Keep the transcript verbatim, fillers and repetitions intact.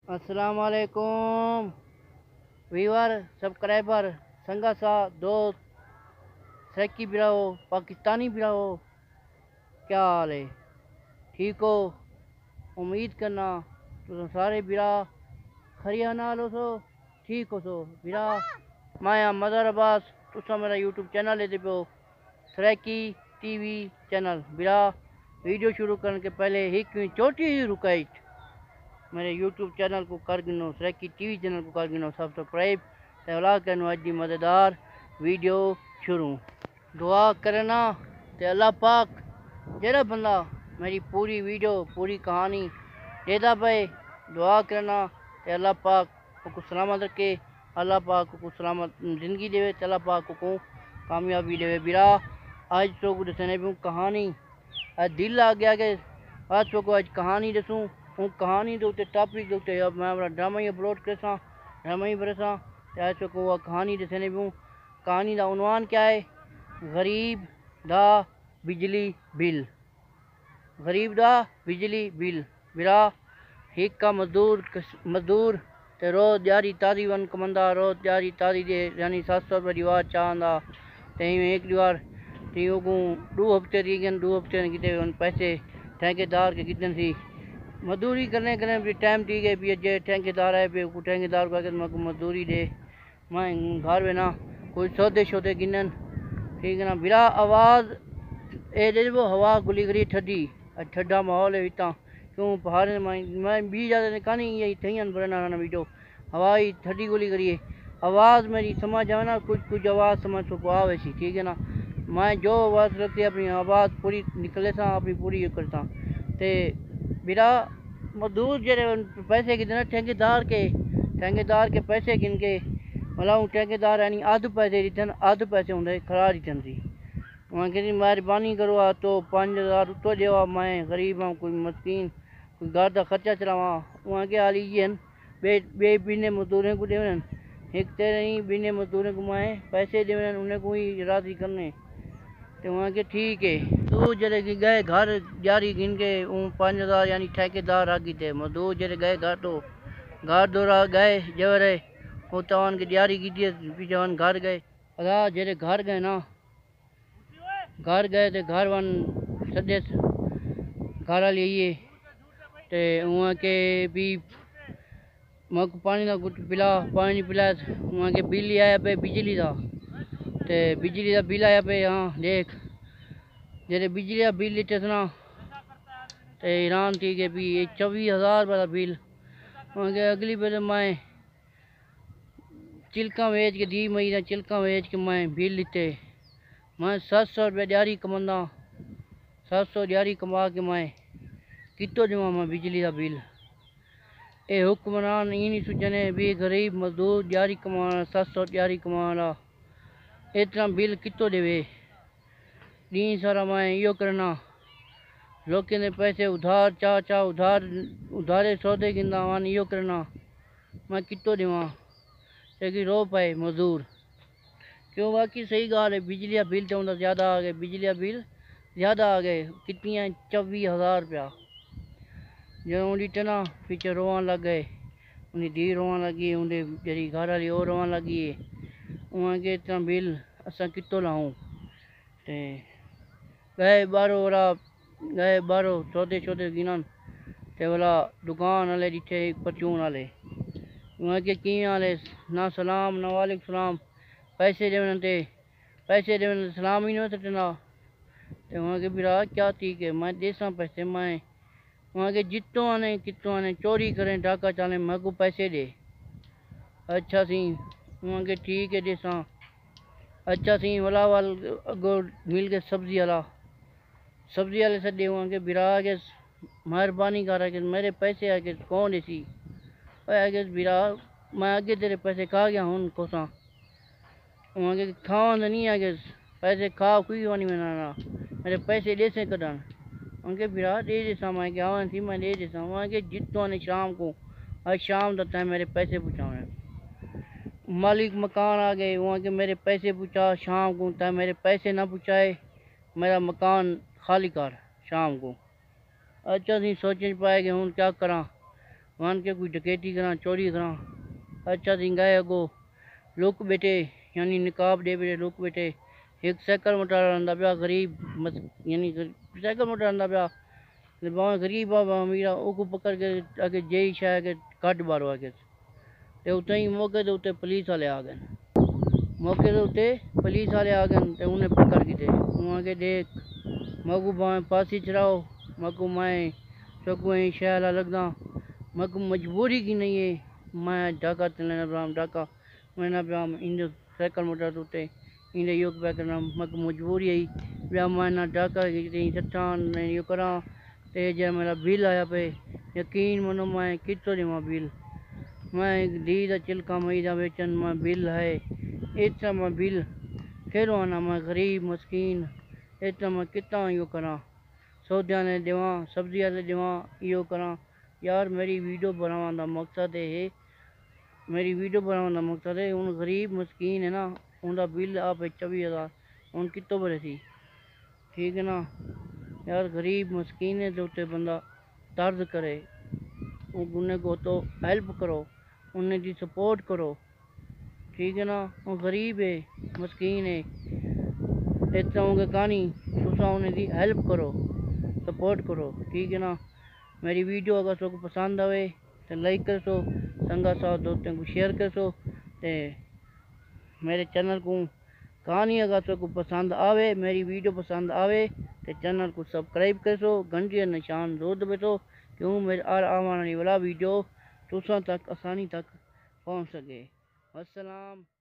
अस्सलाम वालेकुम viewer subscriber संगा सा दोस्त सैकी बिराओ पाकिस्तानी बिराओ, क्या हाल है? ठीक हो? उम्मीद करना तुम सारे बिरा खरिया नाल हो सो, ठीक हो सो बिरा। मैं मदर अब्बास, तुसा मेरा यूट्यूब चैनल लेते पे सैकी टीवी चैनल बिरा। वीडियो शुरू करने के पहले एक छोटी ही रुकाइट, मेरे यूट्यूब चैनल को कर गिनो, सैकी टीवी चैनल को कर गिनो सब्सक्राइब, तला करनो अज दी मज़ेदार वीडियो शुरू। दुआ करना ते अल्लाह पाक जेड़ा बंदा मेरी पूरी वीडियो पूरी कहानी देता पे, दुआ करना ते अल्लाह पाक को सलामत रखे, अल्लाह पाक को सलामत ज़िंदगी देवे, अल्लाह पाक को कामयाबी देवे। बिरा आज तो को दसने भी कहानी, आज दिल आ गया कि आज तो को आज कहानी दसूँ। हूँ कहानी के उत्ते टॉपिक के उत्ते मैं अपना ड्रामा ही अपलोड करसा, ड्रामा ही बरसा। आज तो को कहानी दसने भी कहानी का उन्वान क्या है? गरीब दा बिजली बिल। गरीब दा बिजली बिल। बिरा एक का मजदूर मजदूर ते रोज़ दिहाड़ी ताज़ी वन कमंदा, रोज़ दिहाड़ी ताज़ी दे यानी सात सौ रुपये दीवार चाहता, ते एक दीवार तीन को दो हफ्ते दी गए, दो हफ्ते कितने पैसे ठेकेदार के कितने सी मजदूरी करने करने भी टाइम दी गई भी जे ठेकेदार है भी ठेकेदार को मैं मजदूरी दे, मैं घर में ना कोई सौदे शौदे गिनन, ठीक है ना। बिरा आवाज़ ए दे वो हवा गुली करी ठंडी, ठंडा माहौल है इतना क्यों पहाड़ मैं भी ज़्यादा कहानी यही थी बरना ना वीडियो हवा ही ठंडी गुली करिए, आवाज़ मेरी समझ आवे ना, कुछ कुछ आवाज़ समझ सको आवे सी, ठीक है ना। मैं जो आवाज़ रखती अपनी आवाज़ पूरी निकले सा अपनी पूरी करता। ते बिरा मजदूर जेरे पैसे गिनना ठेकेदार के ठेकेदार के पैसे गिन के मतलब ठेकेदार यानी अध पैसे रिटर्न अध पैसे होंगे खरा रिटर्न सी। वहाँ कहती मेहरबानी करो आ तो पाँच हज़ार उत्तो देवा, मैं गरीब हाँ कोई मस्कीन कोई घर का खर्चा चलावा। वहाँ के हाल ये बे बे बिने मजदूरें को देवन, एक तेरे ही बिने मजदूरें को मैं पैसे देवन उन्हें को ही राजी करने। तो वहाँ के ठीक है तो जरे गए घर जारी गिन के पाँच हज़ार यानी ठेकेदार आ गई थे मजदूर जरे गए घर तो घर दौरा गए जवरे वो तवान की दिहाड़ी की थी जवान घर गए अदा जरे घर गए ना घर गए तो घर वन सदे घर वाली ये तो वहाँ के भी मक पानी का कुछ पिला पानी पिला वहाँ के बिल आया पे बिजली का, तो बिजली का बिल आया पे हाँ देख जरे बिजली का बिल लिटे सुना तो ईरान ठीक है भी चौबीस हज़ार रुपये का बिल। वहाँ के अगली बार मैं चिल्का वेच के दी मई चिल्का वेच के मैं बिल लिते, मैं सात सौ रुपये दिहाड़ी कमांदा, सात सौ दिहाड़ी कमा के मैं कितो देवा मैं बिजली का बिल। ये हुक्मरान ये नहीं सोचने भी गरीब मजदूर दिहाड़ी कमाना सात सौ दिहाड़ी कमाना इतना बिल कितो देवे। दी सारा मैं यो करना लोगों ने पैसे उधार चाह चाह उधार उधारे सौदे गिंदा वन यो करना मैं कितो देवा लेकिन रो पाए मजदूर क्यों। बाकी सही गाल है बिजली का बिल तो ज़्यादा आ गए, बिजली का बिल ज़्यादा आ गए कितनी चौबीस हज़ार रुपया। जो उनकी टना पीछे रोवन लग गए, उनकी धी रोवन लगी, उनकी जी घर वाली और रोवन लगी है। वहाँ के इतना बिल असा कितो लाऊं ते गए बारो वाला गए बारो सौदे शौदे गिनन ते वाला दुकान वाले जिथे परचून वाले वहाँ के किए वाले ना सलाम ना वालेकुम सलाम पैसे देवन ते पैसे देवन सलाम ही नहीं सटना। तो वहाँ के बिरा क्या ठीक है मैं देसा पैसे मैं वहाँ के जितों आने कितों आने चोरी करें डाका चालें मैं को पैसे दे। अच्छा सी वहाँ के ठीक है देसा अच्छा सी वाला वाल अगो मिल के सब्जी वाला सब्जी वाले सदे वहाँ के बिरा के मेहरबानी कर के मेरे पैसे आके कौन ऐसी आगे बिरा मैं आगे तेरे पैसे खा गया हूँ कोसा वहाँ के खावा नहीं आगे पैसे खा कोई वानी में ना मेरे पैसे दे से कदन उनके बिरा दे दे मैं क्या आवा थी मैं दे देसा। वहाँ के जितो आने शाम को आज शाम तक है मेरे पैसे पहुँचाने मालिक मकान आ गए वहाँ के मेरे पैसे पहुँचा शाम को तय मेरे पैसे ना पहुँचाए मेरा मकान खाली कर शाम को। अच्छा नहीं सोच नहीं पाए कि हूँ क्या करा वन के कोई डकैती करा चोरी करा। अच्छा थी गए अगो लुक बेटे यानी निकाब दे बेटे लुक बेटे एक साइकिल मोटर आंदा पिया गरीब मस यानी साइकिल मोटर आंदा पिया बाबा गरीब बाबा अमीरा ओको पकड़ के आगे जेई शाह के कट बारो आगे ते उते ही मौके दे उते पुलिस वाले आ गए। मौके दे उते पुलिस वाले आ गए ते उन्हें पकड़ के थे वहाँ के देख मगू बाएं फांसी चढ़ाओ मगू मैं सकू शहर लगदा मगू मजबूरी की नहीं है मैं डाका चलना ब्राम डाका मैंने ब्राम इन साइकिल मोटर उते इन योग पे करना मगू मजबूरी आई ब्राम मैं डाका चट्टान यो करा ते जब मेरा बिल आया पे यकीन मनो मैं कितो देवा बिल मैं दी का चिलका मई का बेचन मैं बिल है इतना मैं बिल फिर आना मैं गरीब मस्कीन इतना मैं कितना यो करा सौदिया ने देवा सब्जियां ने देवा यो करा यार मेरी वीडियो बनाने का मकसद है मेरी वीडियो बनाने का मकसद है उन गरीब मस्कीन है ना उनका बिल आप चौबी हज़ार उन कितों भरे थी ठीक है ना यार गरीब मस्कीन है जो ते बंदा दर्द करे उन्हें को तो हेल्प करो उन्हें दी सपोर्ट करो ठीक है ना वो गरीब है मस्कीन है इतना होंगे कहानी तुसा उन्हें दी हेल्प करो सपोर्ट करो ठीक है ना। मेरी वीडियो अगर सबको पसंद आवे तो लाइक कर सो संगा साथ दोस्तों को शेयर कर सो ते मेरे चैनल को कहानी अगर सबको पसंद आवे मेरी वीडियो पसंद आवे तो चैनल को सब्सक्राइब कर सो घंटी का निशान जरूर दबे सो क्यों मेरे आने वाला वीडियो तुसा तक आसानी तक पहुंच सके। अस्सलाम।